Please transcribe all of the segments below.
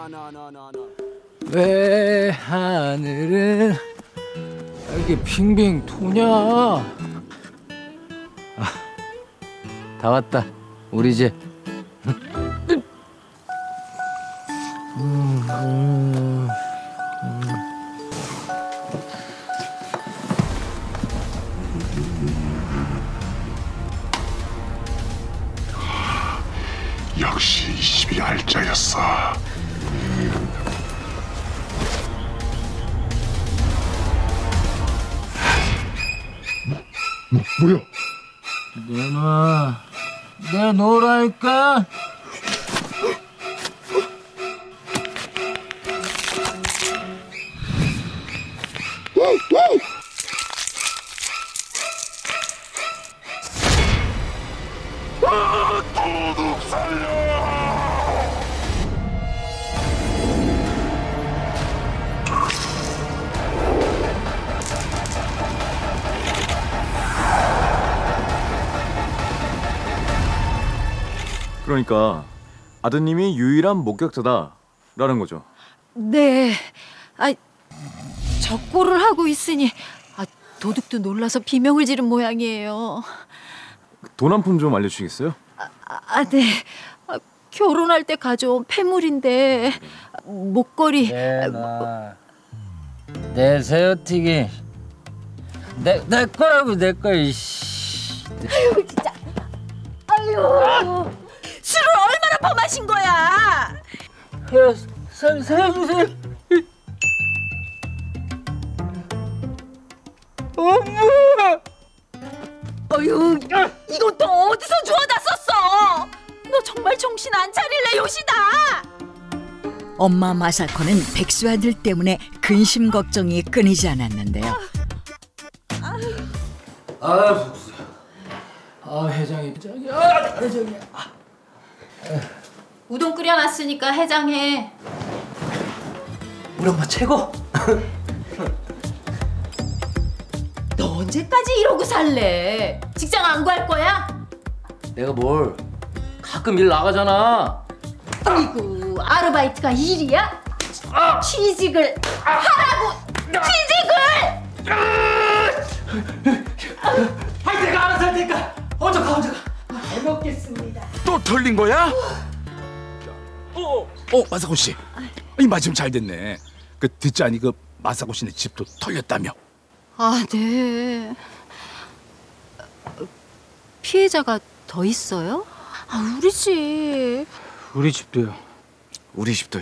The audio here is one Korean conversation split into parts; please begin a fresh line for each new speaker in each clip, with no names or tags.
왜 하늘은 이렇게 빙빙 도냐? 다 왔다 우리 집.
역시 이 집이 알짜였어. 뭐야?
내놔. 내 놓으라니까.
도둑 살려!
그러니까 아드님이 유일한 목격자다라는 거죠.
네. 적고를 하고 있으니 도둑도 놀라서 비명을 지른 모양이에요.
돈 한 푼 좀 알려주시겠어요?
네. 결혼할 때 가져온 폐물인데 목걸이.
내 새우튀김. 내 거라고 내 거. 이씨.
아유 진짜. 아유. 술을 얼마나 범하신 거야?
살려주세요. 엄마.
어휴, 이건 또 어디서 주워다 썼어? 너 정말 정신 안 차릴래, 요시다?
엄마 마사코는 백수 아들 때문에 근심 걱정이 끊이지 않았는데요.
회장이.
우동 끓여놨으니까 해장해.
우리 엄마 최고.
너 언제까지 이러고 살래? 직장 안 구할 거야?
내가 뭘 가끔 일 나가잖아.
아이고, 아르바이트가 일이야? 취직을 하라고! 취직을!
내가 알아서 할 테니까 먼저 가. 잘 먹겠습니다.
또 털린 거야? 마사코 씨. 이 마침 잘 됐네. 듣자니 마사코 씨네 집도 털렸다며.
네. 피해자가 더 있어요? 우리 집.
우리 집도요.
우리 집도요.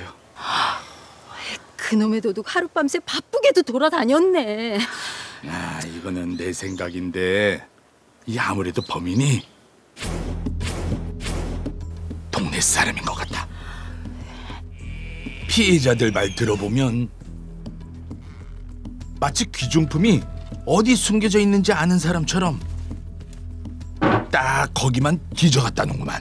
그놈의 도둑 하룻밤새 바쁘게도 돌아다녔네.
이거는 내 생각인데 아무래도 범인이 동네 사람인 것 같다. 피해자들 말 들어보면 마치 귀중품이 어디 숨겨져 있는지 아는 사람처럼 딱 거기만 뒤져갔다는구만.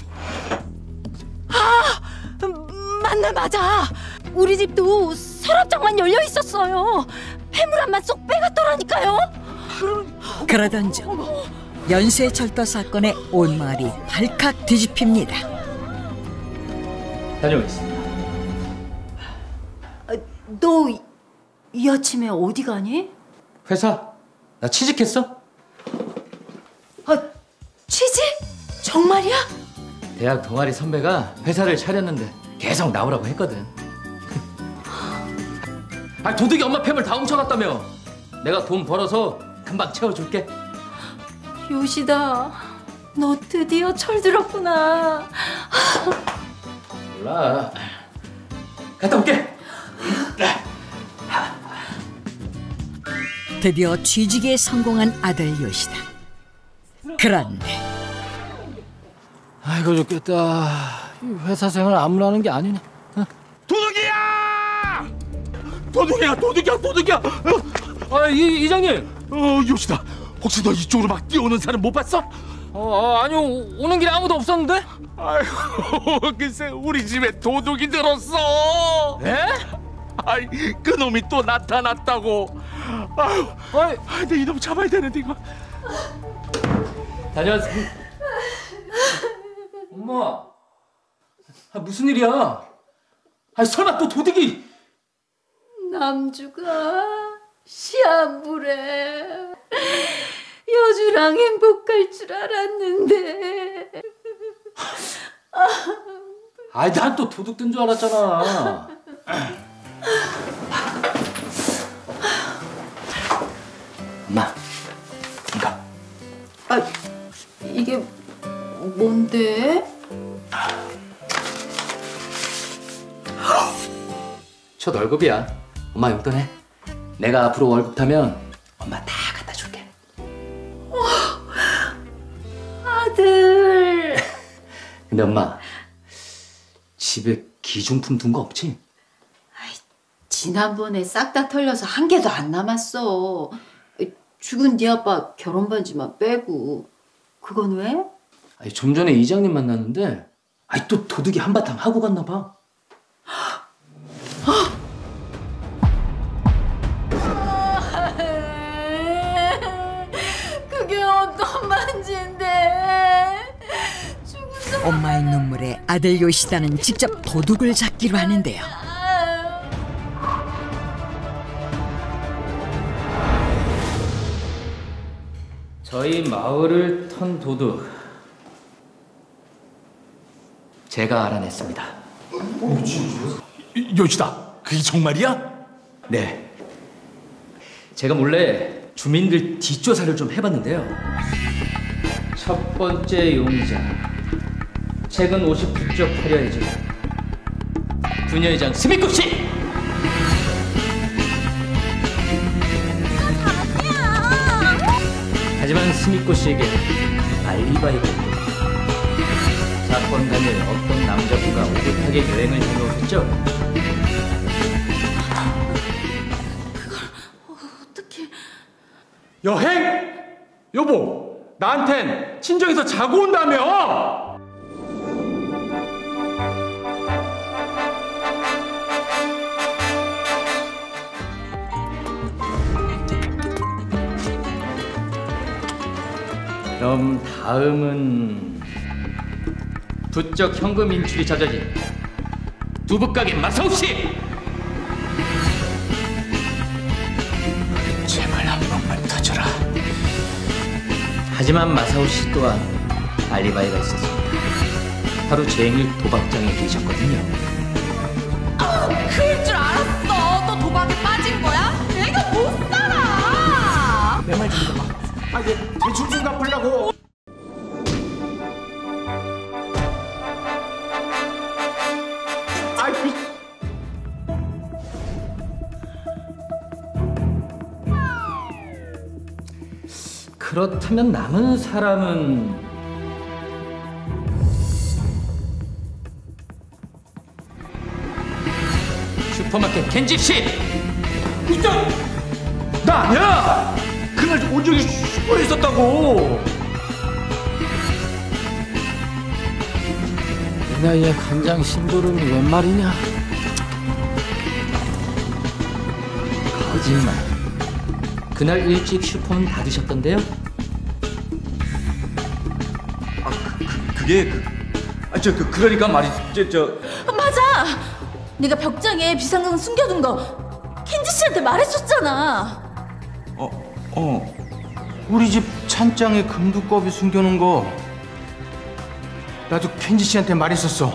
맞아. 우리 집도 서랍장만 열려 있었어요. 폐물함만 쏙 빼갔더라니까요.
그러던 중 연쇄철도 사건에 온 마을이 발칵 뒤집힙니다.
다녀오겠습니다.
너 이 아침에 어디 가니?
회사. 나 취직했어.
취직? 정말이야?
대학 동아리 선배가 회사를 차렸는데 계속 나오라고 했거든. 도둑이 엄마 폐물 다 훔쳐갔다며. 내가 돈 벌어서 금방 채워줄게.
요시다, 너 드디어 철들었구나.
몰라. 갔다 올게.
드디어 취직에 성공한 아들 요시다. 그런데
아이고 좋겠다. 회사 생활 아무나 하는 게 아니네.
도둑이야!
이장님.
요시다. 혹시 너 이쪽으로 막 뛰어오는 사람 못 봤어?
아니요. 오는 길에 아무도 없었는데?
아이고, 글쎄 우리 집에 도둑이 들었어.
에?
그놈이 또 나타났다고. 근데 이놈 잡아야 되는데 이거.
다녀왔습니다. 엄마. 무슨 일이야? 아니 설마 또 도둑이?
남주가 시한부래. 여주랑 행복할 줄 알았는데.
아니 난 또 도둑 든 줄 알았잖아. 엄마, 이거.
아, 이게 뭔데?
첫 월급이야. 엄마 용돈해. 내가 앞으로 월급 타면 엄마 다 갖다 줄게.
아들.
근데 엄마 집에 기중품 둔 거 없지?
지난번에 싹 다 털려서 한 개도 안 남았어. 죽은 네 아빠 결혼 반지만 빼고. 그건 왜?
아니, 좀 전에 이장님 만났는데 아니 또 도둑이 한바탕 하고 갔나 봐.
그게 어떤 반지인데? 죽은
엄마의 눈물에 아들 요시다는 직접 도둑을 잡기로 하는데요.
저희 마을을 턴 도둑 제가 알아냈습니다.
요시다, 그게 정말이야?
네. 제가 몰래 주민들 뒷조사를 좀 해봤는데요. 첫 번째 용의자 최근 50 부쩍 화려해진 부녀회장 스미코 씨. 하지만 스미코 씨에게 알리바이가 있고 사건 당일 어떤 남자분과 오붓하게 여행을 다녀오셨죠?
어떻게?
여행? 여보, 나한텐 친정에서 자고 온다며!
그럼 다음은 부쩍 현금 인출이 잦아진 두부가게 마사오 씨.
제발 한 번만 터져라.
하지만 마사오 씨 또한 알리바이가 있었습니다. 하루 종일 도박장에 계셨거든요.
그럴 줄 알았어. 너 도박에 빠진 거야? 내가 못 살아.
내 말 좀 들어봐. 아, 얘 대출 좀 갚으려고.
그렇다면 남은 사람은 슈퍼마켓 켄지 씨.
이장! 나 아니야! 그날 저 온종일 슈퍼에 있었다고!
이 나이에 간장 심부름이 웬 말이냐? 거짓말. 그날 일찍 슈퍼문 닫으셨던데요?
그게 그러니까 말이죠.
맞아. 네가 벽장에 비상금 숨겨둔 거 켄지 씨한테 말했었잖아.
우리 집 찬장에 금두꺼비 숨겨놓은 거 나도 켄지 씨한테 말했었어.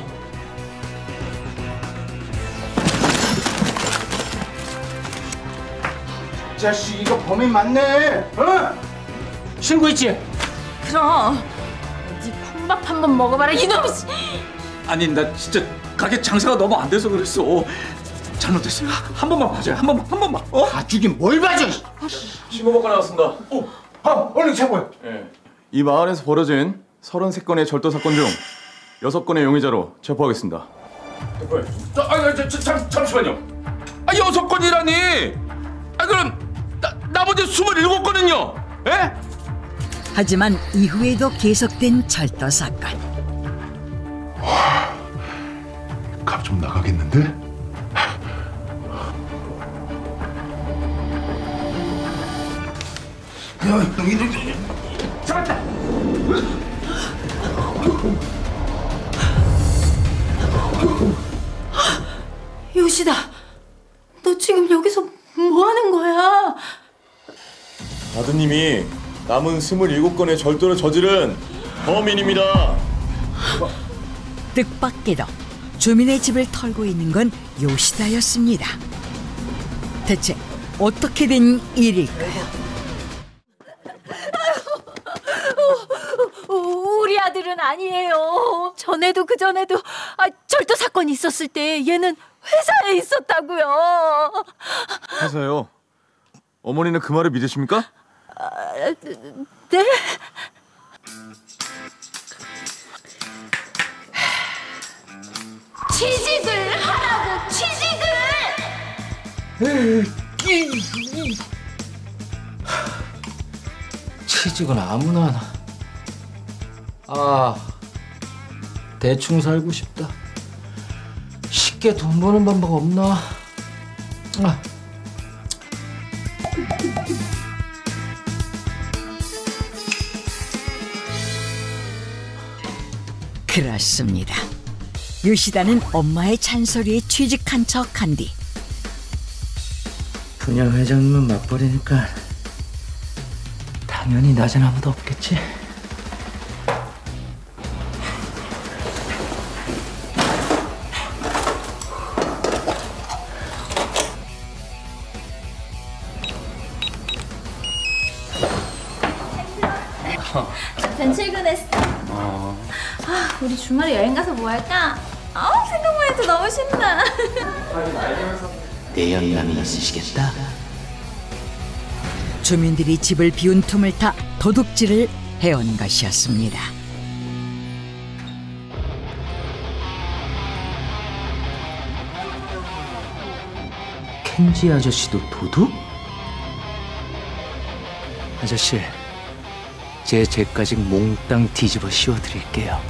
자식 이거 범인 맞네. 어? 신고했지?
그럼 네 콩밥 한번 먹어봐라 이놈이.
아니, 나 진짜 가게 장사가 너무 안 돼서 그랬어. 잘못했어. 한 번만 봐줘요. 한 번만. 어?
봐주긴 뭘 봐줘.
신고받고 나왔습니다.
얼른 잡아요.
이 마을에서 벌어진 33건의 절도 사건 중 6건의 용의자로 체포하겠습니다.
잠시만요. 아, 6건이라니. 아, 그럼 나머지 27건은요? 예?
하지만 이후에도 계속된 절도 사건.
값 좀 나가겠는데?
잡았다.
요시다, 너 지금 여기서 뭐 하는 거야?
아드님이 남은 27건의 절도를 저지른 범인입니다.
뜻밖에도 주민의 집을 털고 있는 건 요시다였습니다. 대체 어떻게 된 일일까요?
우리 아들은 아니에요. 전에도 그전에도 절도 사건이 있었을 때 얘는 회사에 있었다고요.
회사요? 어머니는 그 말을 믿으십니까?
네? 취직을 하라고, 취직을!
취직은 아무나 하나. 대충 살고 싶다. 쉽게 돈 버는 방법 없나?
그렇습니다. 요시다는 엄마의 잔소리에 취직한 척한 뒤
분양 회장님은 맞벌이니까 당연히 낮은 아무도 없겠지.
전 출근했어. 우리 주말에 여행 가서 뭐 할까? 생각만 해도 너무 신나.
내연남이 있으시겠다.
주민들이 집을 비운 틈을 타 도둑질을 해온 것이었습니다.
켄지 아저씨도 도둑? 아저씨, 제 죄까지 몽땅 뒤집어 씌워드릴게요.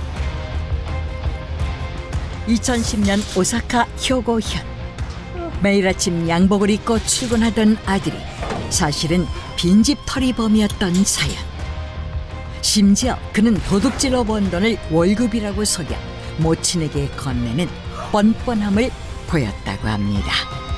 2010년 오사카 효고현. 매일 아침 양복을 입고 출근하던 아들이 사실은 빈집 털이범이었던 사연. 심지어 그는 도둑질로 번 돈을 월급이라고 속여 모친에게 건네는 뻔뻔함을 보였다고 합니다.